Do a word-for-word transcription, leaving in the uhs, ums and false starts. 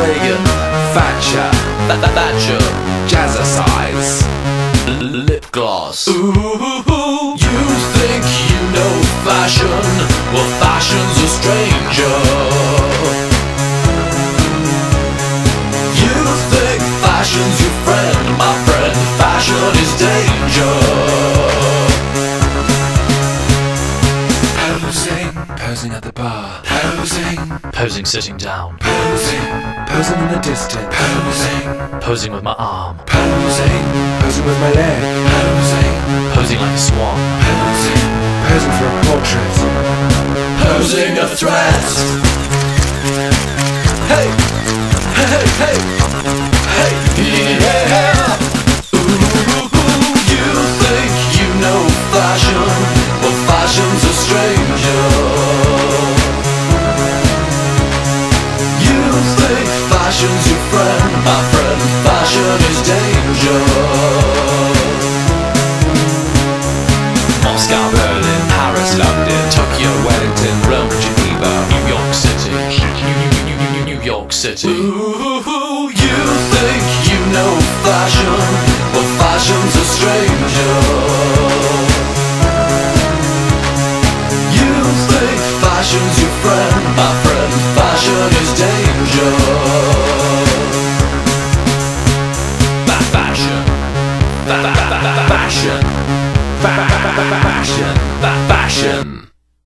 Reagan, Thatcher, Thatcher, Jazzercise, lip gloss. Ooh, you think you know fashion? Well, fashion's a stranger. You think fashion's your friend? My friend, fashion is danger. Posing, posing at the bar. Posing, Posing sitting down. posing, posing in the distance. Posing, Posing with my arm. posing, posing with my leg. Posing, Posing like a swan. posing, posing for a portrait. Posing a threat. Hey, hey, hey, hey, yeah. Ooh, you think you know fashion? Well, fashion's a stranger. You think fashion's your friend? My friend, fashion is danger. Moscow, Berlin, Paris, London, Tokyo, Wellington, Rome, Geneva, New York City. New, New, New, New York City. Ooh, you think you know fashion? Well, fashion's a stranger. You think fashion's your friend? My friend, fashion is danger. Fa- Fashion. Fa- fa- fa- Fashion. Fa- fa- fa- Fashion. Fa- Fashion.